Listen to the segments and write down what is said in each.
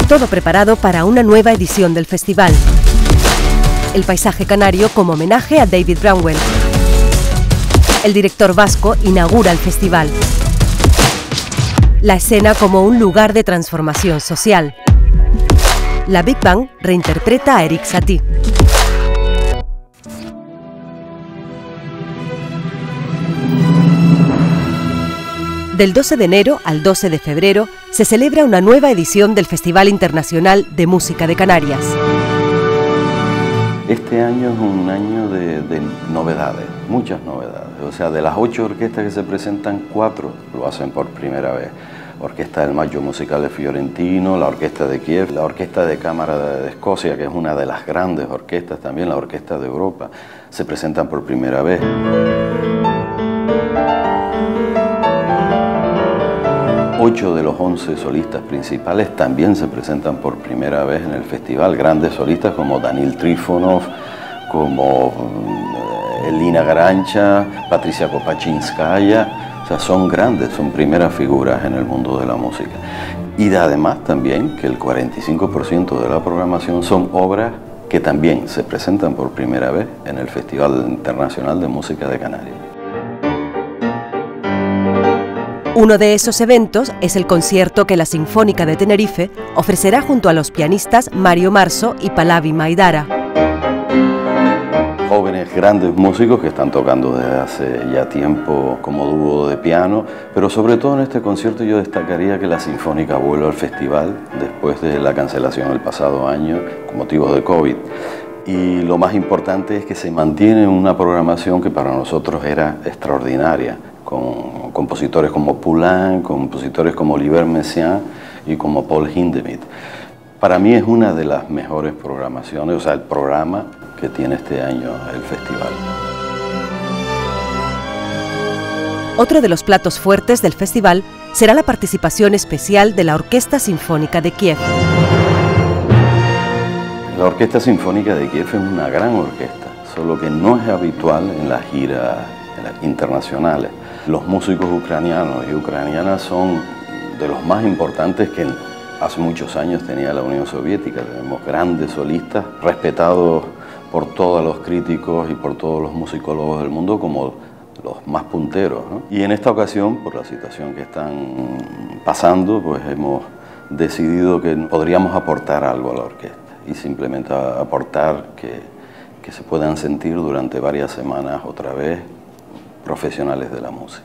Todo preparado para una nueva edición del festival. El paisaje canario como homenaje a David Bramwell. El director vasco inaugura el festival. La escena como un lugar de transformación social. La Big Bang reinterpreta a Erik Satie. Del 12 de enero al 12 de febrero se celebra una nueva edición del Festival Internacional de Música de Canarias. Este año es un año de novedades, muchas novedades. O sea, de las 8 orquestas que se presentan, 4 lo hacen por primera vez. Orquesta del Maggio Musicale Fiorentino, la Orquesta de Kiev, la Orquesta de Cámara de Escocia, que es una de las grandes orquestas, también la Orquesta de Europa, se presentan por primera vez. 8 de los 11 solistas principales también se presentan por primera vez en el festival. Grandes solistas como Danil Trifonov, como Elina Garancha, Patricia Kopachinskaya. O sea, son grandes, son primeras figuras en el mundo de la música. Y además también que el 45% de la programación son obras que también se presentan por primera vez en el Festival Internacional de Música de Canarias. Uno de esos eventos es el concierto que la Sinfónica de Tenerife ofrecerá junto a los pianistas Mario Marzo y Pallavi Maidara. Jóvenes, grandes músicos que están tocando desde hace ya tiempo como dúo de piano, pero sobre todo en este concierto yo destacaría que la Sinfónica vuelve al festival después de la cancelación el pasado año con motivos de COVID. Y lo más importante es que se mantiene una programación que para nosotros era extraordinaria, con compositores como Poulenc, compositores como Olivier Messiaen y como Paul Hindemith. Para mí es una de las mejores programaciones, o sea, el programa que tiene este año el festival. Otro de los platos fuertes del festival será la participación especial de la Orquesta Sinfónica de Kiev. La Orquesta Sinfónica de Kiev es una gran orquesta, solo que no es habitual en las giras internacionales. Los músicos ucranianos y ucranianas son de los más importantes que hace muchos años tenía la Unión Soviética. Tenemos grandes solistas respetados por todos los críticos y por todos los musicólogos del mundo como los más punteros, ¿no? Y en esta ocasión, por la situación que están pasando, pues hemos decidido que podríamos aportar algo a la orquesta y simplemente aportar que se puedan sentir durante varias semanas otra vez profesionales de la música.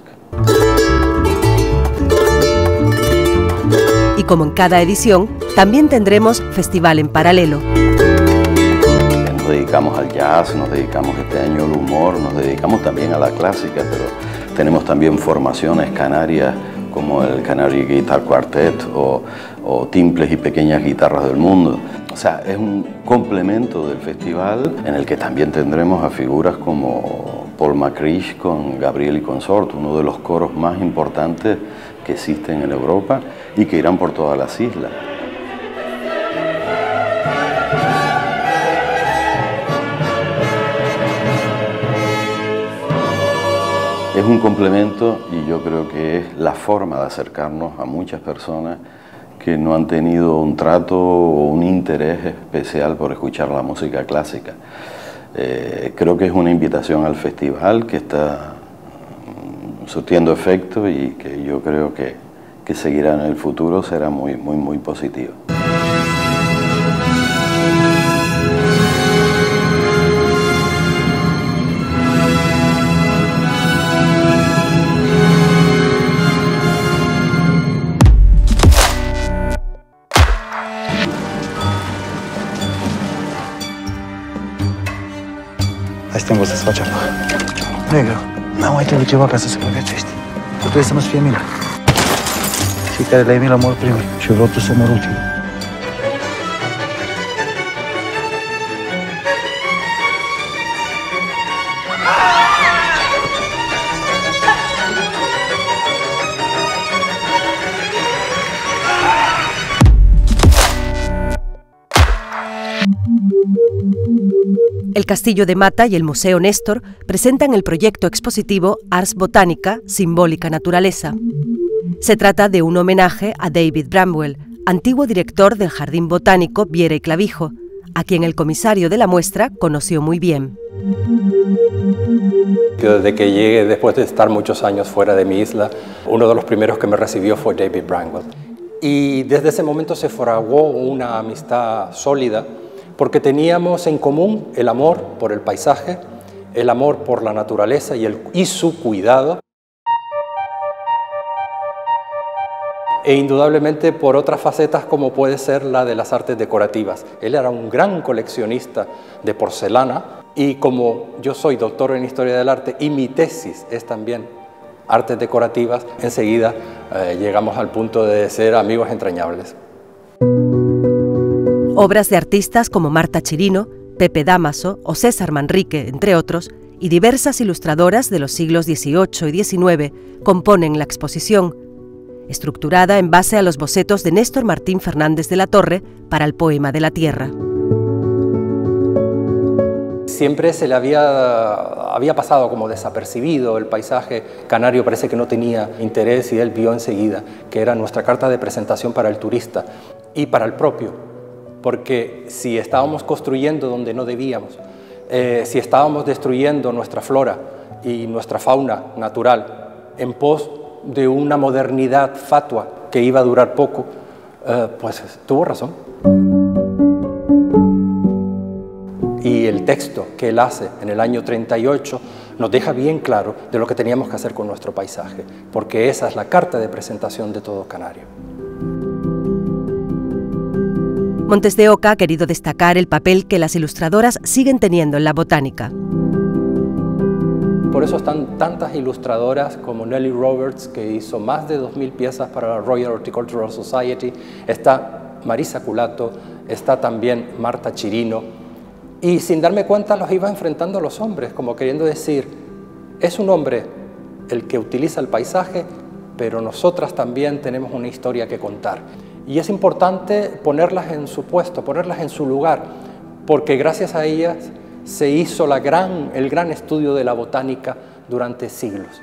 Y como en cada edición, también tendremos festival en paralelo. Nos dedicamos al jazz, nos dedicamos este año al humor, nos dedicamos también a la clásica, pero tenemos también formaciones canarias como el Canary Guitar Quartet o timples y pequeñas guitarras del mundo. O sea, es un complemento del festival en el que también tendremos a figuras como Paul McCrish con Gabriel y Consort, uno de los coros más importantes que existen en Europa y que irán por todas las islas. Es un complemento y yo creo que es la forma de acercarnos a muchas personas que no han tenido un trato o un interés especial por escuchar la música clásica. Creo que es una invitación al festival que está surtiendo efecto y que yo creo que seguirá en el futuro, será muy positivo. Hai să te învăț să faci apa. Nu e greu. N-am mai trebuit ceva ca să se pregătești. Tu trebuie să nu-ți fie milă. Cei care le-ai milă mor primii și eu vreau tu să mor ultimul. El Castillo de Mata y el Museo Néstor presentan el proyecto expositivo Ars Botanica, Simbólica Naturaleza. Se trata de un homenaje a David Bramwell, antiguo director del Jardín Botánico Viera y Clavijo, a quien el comisario de la muestra conoció muy bien. Desde que llegué, después de estar muchos años fuera de mi isla, uno de los primeros que me recibió fue David Brangwell. Y desde ese momento se fraguó una amistad sólida, porque teníamos en común el amor por el paisaje, el amor por la naturaleza y su cuidado. E indudablemente por otras facetas como puede ser la de las artes decorativas. Él era un gran coleccionista de porcelana y como yo soy doctor en Historia del Arte y mi tesis es también artes decorativas, enseguida llegamos al punto de ser amigos entrañables. Obras de artistas como Marta Chirino, Pepe Dámaso o César Manrique, entre otros, y diversas ilustradoras de los siglos XVIII y XIX componen la exposición, estructurada en base a los bocetos de Néstor Martín Fernández de la Torre para el Poema de la Tierra. Siempre se le había pasado como desapercibido el paisaje canario, parece que no tenía interés y él vio enseguida que era nuestra carta de presentación para el turista y para el propio, porque si estábamos construyendo donde no debíamos, si estábamos destruyendo nuestra flora y nuestra fauna natural en pos de una modernidad fatua que iba a durar poco, pues tuvo razón. Y el texto que él hace en el año 38 nos deja bien claro de lo que teníamos que hacer con nuestro paisaje, porque esa es la carta de presentación de todo canario. Montes de Oca ha querido destacar el papel que las ilustradoras siguen teniendo en la botánica. Por eso están tantas ilustradoras como Nellie Roberts, que hizo más de 2000 piezas para la Royal Horticultural Society, está Marisa Culato, está también Marta Chirino, y sin darme cuenta los iba enfrentando a los hombres, como queriendo decir, es un hombre el que utiliza el paisaje, pero nosotras también tenemos una historia que contar. Y es importante ponerlas en su puesto, ponerlas en su lugar, porque gracias a ellas se hizo el gran estudio de la botánica durante siglos.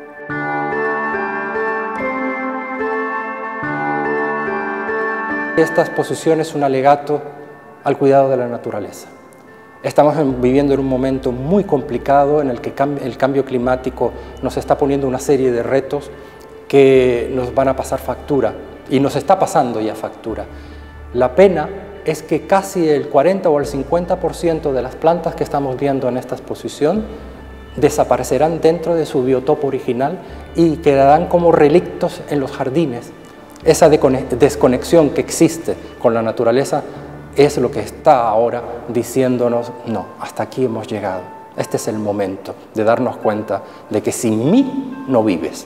Esta exposición es un alegato al cuidado de la naturaleza. Estamos viviendo en un momento muy complicado en el que el cambio climático nos está poniendo una serie de retos que nos van a pasar factura, y nos está pasando ya factura. La pena es que casi el 40 o el 50% de las plantas que estamos viendo en esta exposición desaparecerán dentro de su biotopo original y quedarán como relictos en los jardines. Esa desconexión que existe con la naturaleza es lo que está ahora diciéndonos, no, hasta aquí hemos llegado. Este es el momento de darnos cuenta de que sin mí no vives.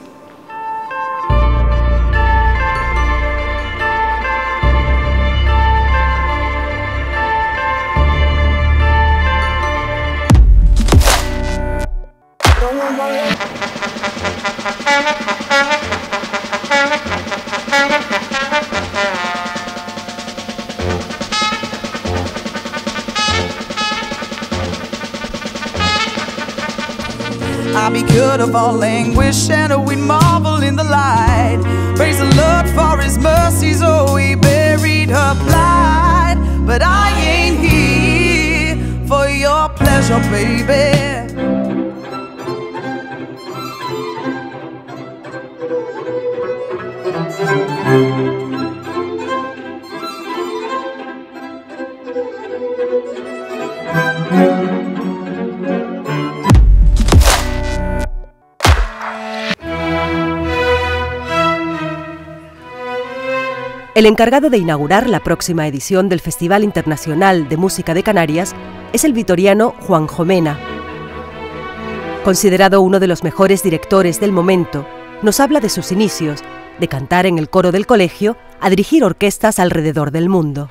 I'll be cut of all anguish and we marvel in the light. Praise the Lord for his mercies, oh, he buried her plight. But I ain't here for your pleasure, baby. El encargado de inaugurar la próxima edición del Festival Internacional de Música de Canarias es el vitoriano Juanjo Mena. Considerado uno de los mejores directores del momento, nos habla de sus inicios, de cantar en el coro del colegio a dirigir orquestas alrededor del mundo.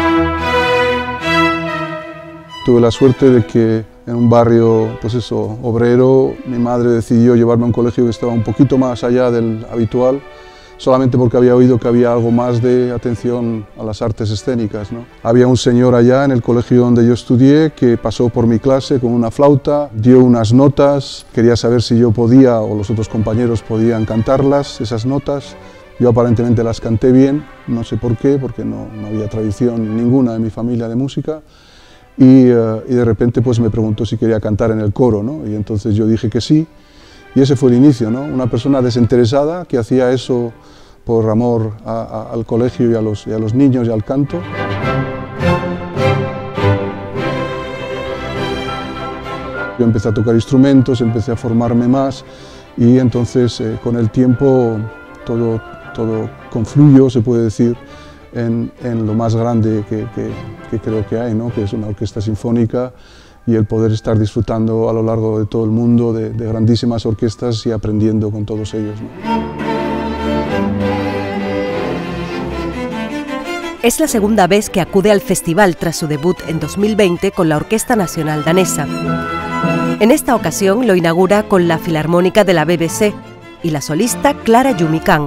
Tuve la suerte de que en un barrio, pues eso, obrero, mi madre decidió llevarme a un colegio que estaba un poquito más allá del habitual, solamente porque había oído que había algo más de atención a las artes escénicas, ¿no? Había un señor allá en el colegio donde yo estudié que pasó por mi clase con una flauta, dio unas notas, quería saber si yo podía o los otros compañeros podían cantarlas, esas notas, Yo aparentemente las canté bien, no sé por qué, porque no había tradición ninguna en mi familia de música, y de repente pues me preguntó si quería cantar en el coro, ¿no? Y entonces yo dije que sí, y ese fue el inicio, ¿no? Una persona desinteresada que hacía eso por amor al colegio y a los niños y al canto. Yo empecé a tocar instrumentos, empecé a formarme más y entonces con el tiempo todo confluyó, se puede decir, en lo más grande que creo que hay, ¿no? Que es una orquesta sinfónica y el poder estar disfrutando a lo largo de todo el mundo de grandísimas orquestas y aprendiendo con todos ellos, ¿no? Es la segunda vez que acude al festival tras su debut en 2020 con la Orquesta Nacional Danesa. En esta ocasión lo inaugura con la Filarmónica de la BBC y la solista Clara Yumikán.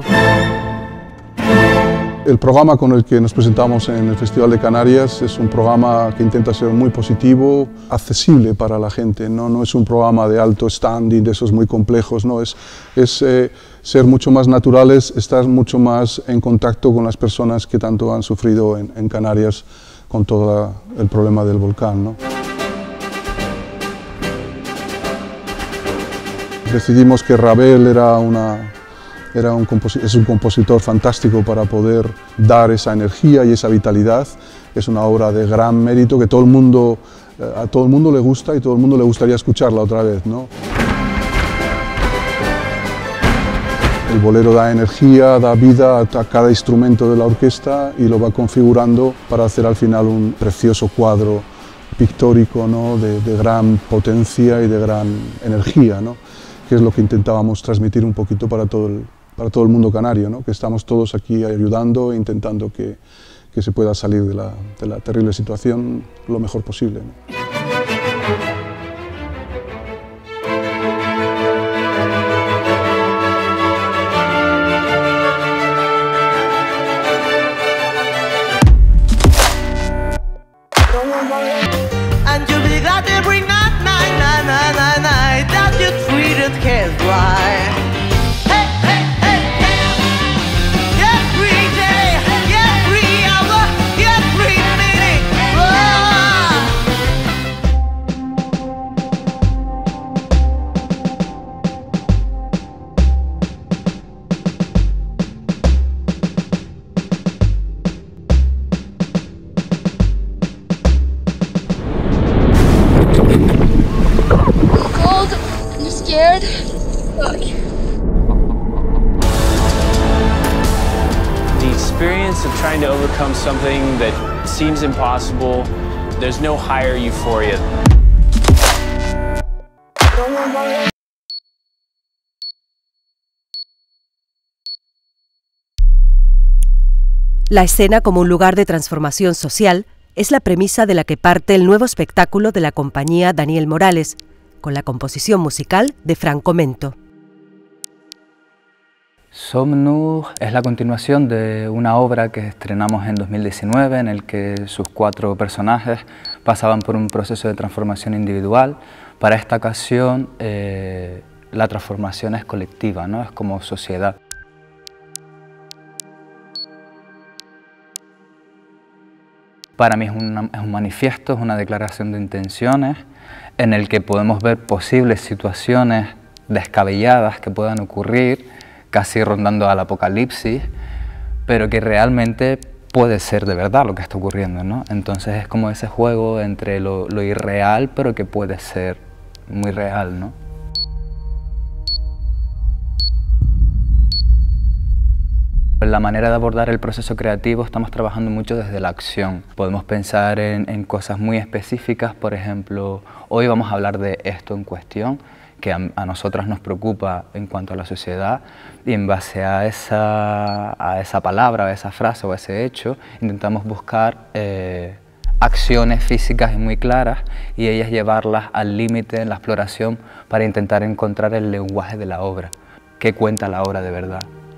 El programa con el que nos presentamos en el Festival de Canarias es un programa que intenta ser muy positivo, accesible para la gente, no es un programa de alto standing, de esos muy complejos, no, es ser mucho más naturales, estar mucho más en contacto con las personas que tanto han sufrido en Canarias con todo el problema del volcán, ¿no? Decidimos que Ravel es un compositor fantástico para poder dar esa energía y esa vitalidad. Es una obra de gran mérito que a todo el mundo le gusta y todo el mundo le gustaría escucharla otra vez, ¿no? El bolero da energía, da vida a cada instrumento de la orquesta y lo va configurando para hacer al final un precioso cuadro pictórico, ¿no? de gran potencia y de gran energía, ¿no? Que es lo que intentábamos transmitir un poquito para todo el mundo canario, ¿no? Que estamos todos aquí ayudando e intentando que se pueda salir de la terrible situación lo mejor posible, ¿no? And you'll be glad every night that you treated his right. Hey, hey, hey, hey. Get free, Jenny. Get free, Alba. Get free, Minnie. Cold? You scared? Look. The experience of trying to overcome something that seems impossible, there's no higher euphoria. La escena como un lugar de transformación social es la premisa de la que parte el nuevo espectáculo de la compañía Daniel Morales, con la composición musical de Franco Mento. Somnus es la continuación de una obra que estrenamos en 2019 en el que sus 4 personajes pasaban por un proceso de transformación individual. Para esta ocasión la transformación es colectiva, ¿no? Es como sociedad. Para mí es un manifiesto, es una declaración de intenciones en el que podemos ver posibles situaciones descabelladas que puedan ocurrir, casi rondando al apocalipsis, pero que realmente puede ser de verdad lo que está ocurriendo, ¿no? Entonces es como ese juego entre lo irreal, pero que puede ser muy real, ¿no? La manera de abordar el proceso creativo estamos trabajando mucho desde la acción. Podemos pensar en cosas muy específicas, por ejemplo, hoy vamos a hablar de esto en cuestión, que a nosotras nos preocupa en cuanto a la sociedad, y en base a esa palabra, a esa frase o a ese hecho, intentamos buscar acciones físicas y muy claras y ellas llevarlas al límite en la exploración para intentar encontrar el lenguaje de la obra, qué cuenta la obra de verdad.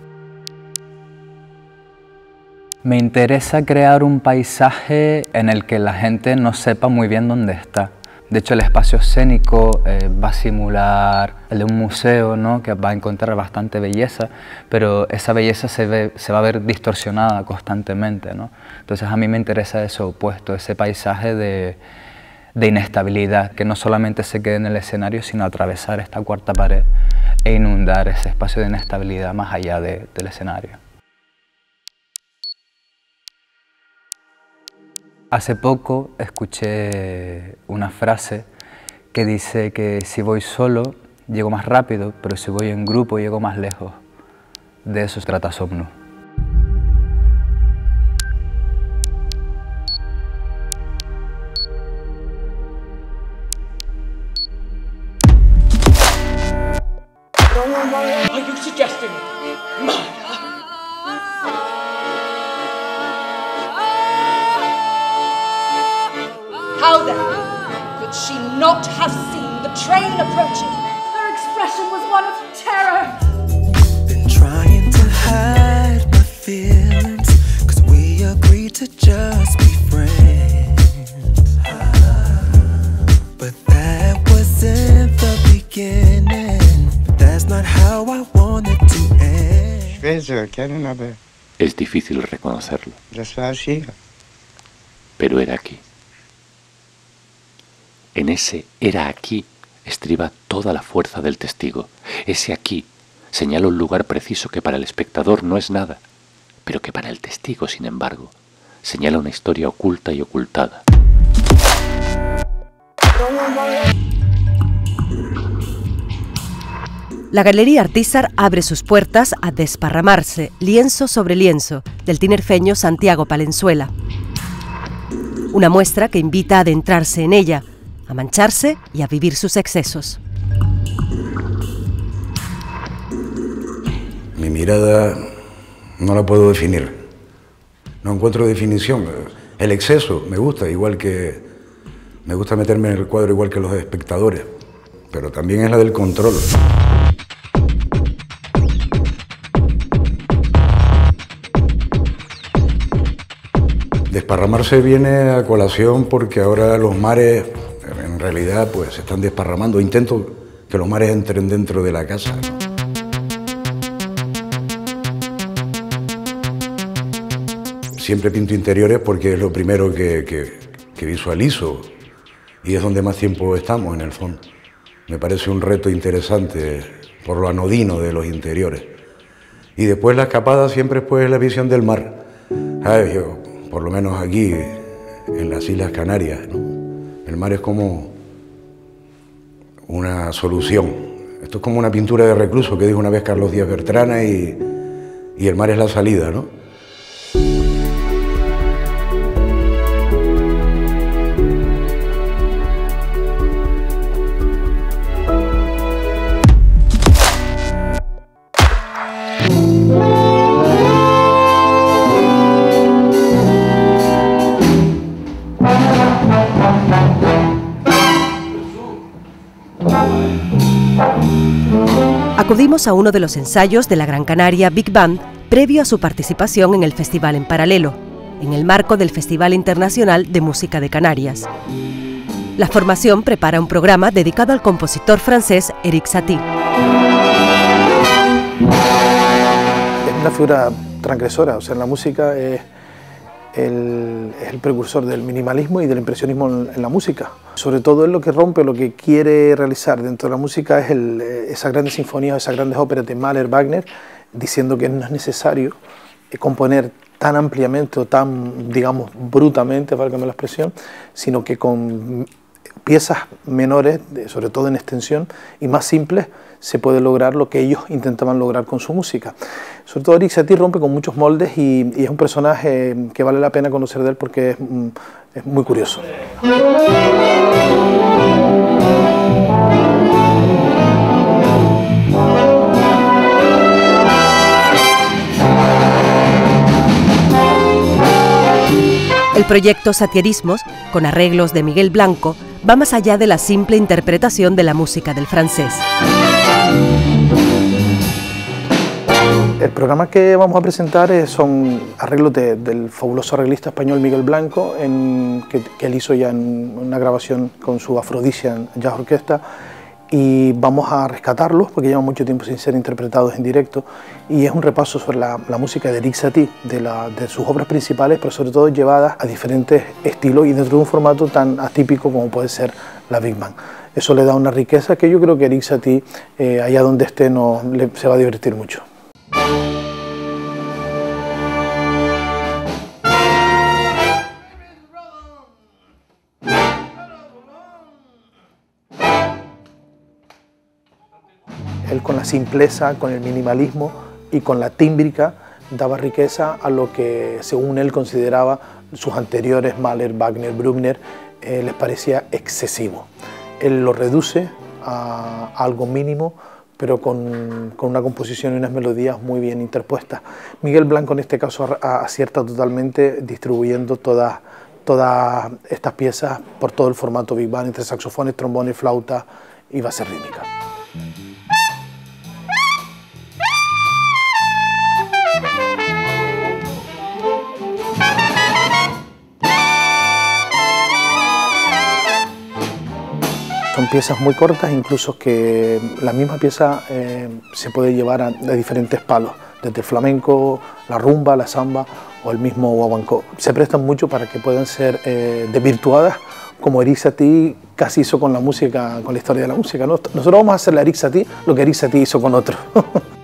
Me interesa crear un paisaje en el que la gente no sepa muy bien dónde está. De hecho, el espacio escénico va a simular el de un museo, ¿no? Que va a encontrar bastante belleza, pero esa belleza se va a ver distorsionada constantemente, ¿no? Entonces a mí me interesa ese opuesto, ese paisaje de inestabilidad, que no solamente se quede en el escenario, sino atravesar esta cuarta pared e inundar ese espacio de inestabilidad más allá del escenario. Hace poco escuché una frase que dice que si voy solo llego más rápido, pero si voy en grupo llego más lejos. De eso se trata Somnus. Are you suggesting murder? How then could she not have seen the train approaching? Her expression was one of terror. Been trying to hide my feelings, 'cause we agreed to just be friends. But that was in the beginning. That's not how I wanted to end. Es difícil reconocerlo, pero era aquí. En ese era aquí estriba toda la fuerza del testigo. Ese aquí señala un lugar preciso que para el espectador no es nada, pero que para el testigo, sin embargo, señala una historia oculta y ocultada. La Galería Artísar abre sus puertas a Desparramarse, lienzo sobre lienzo, del tinerfeño Santiago Palenzuela. Una muestra que invita a adentrarse en ella, a mancharse y a vivir sus excesos. Mi mirada no la puedo definir. No encuentro definición. El exceso me gusta, igual que me gusta meterme en el cuadro igual que los espectadores, pero también es la del control. Desparramarse viene a colación porque ahora los mares en realidad pues se están desparramando. Intento que los mares entren dentro de la casa, ¿no? Siempre pinto interiores porque es lo primero que visualizo y es donde más tiempo estamos en el fondo. Me parece un reto interesante por lo anodino de los interiores. Y después la escapada siempre pues, es la visión del mar. ¿Sabes? Yo, por lo menos aquí, en las Islas Canarias, ¿no? El mar es como una solución. Esto es como una pintura de Recluso que dijo una vez Carlos Díaz Bertrana y el mar es la salida, ¿no? Acudimos a uno de los ensayos de la Gran Canaria Big Band previo a su participación en el Festival en Paralelo, en el marco del Festival Internacional de Música de Canarias. La formación prepara un programa dedicado al compositor francés Erik Satie. Es una figura transgresora, o sea, en la música es el precursor del minimalismo y del impresionismo en la música. Sobre todo es lo que rompe, lo que quiere realizar dentro de la música es esas grandes sinfonías, esas grandes óperas de Mahler, Wagner, diciendo que no es necesario componer tan ampliamente o tan, digamos, brutamente, válgame la expresión, sino que con piezas menores, sobre todo en extensión, y más simples, se puede lograr lo que ellos intentaban lograr con su música. Sobre todo Erik Satie rompe con muchos moldes y es un personaje que vale la pena conocer de él porque es muy curioso. El proyecto Satierismos, con arreglos de Miguel Blanco, va más allá de la simple interpretación de la música del francés. El programa que vamos a presentar son arreglos del fabuloso arreglista español Miguel Blanco, que él hizo ya en una grabación con su Aphrodisian Jazz Orquesta, y vamos a rescatarlos porque llevan mucho tiempo sin ser interpretados en directo, y es un repaso sobre la música de Eric Satie, de sus obras principales, pero sobre todo llevadas a diferentes estilos y dentro de un formato tan atípico como puede ser la Big Band. Eso le da una riqueza que yo creo que Eric Satie, allá donde esté, se va a divertir mucho. Él con la simpleza, con el minimalismo y con la tímbrica daba riqueza a lo que según él consideraba sus anteriores, Mahler, Wagner, Bruckner, les parecía excesivo. Él lo reduce a algo mínimo, pero con una composición y unas melodías muy bien interpuestas. Miguel Blanco en este caso acierta totalmente distribuyendo todas estas piezas por todo el formato Big Band, entre saxofones, trombones, flauta y base rítmica. Son piezas muy cortas, incluso que la misma pieza se puede llevar a diferentes palos, desde el flamenco, la rumba, la samba o el mismo guaguancó. Se prestan mucho para que puedan ser desvirtuadas, como Eric Satie casi hizo con la música, con la historia de la música, ¿no? Nosotros vamos a hacer a Eric Satie lo que Eric Satie hizo con otros.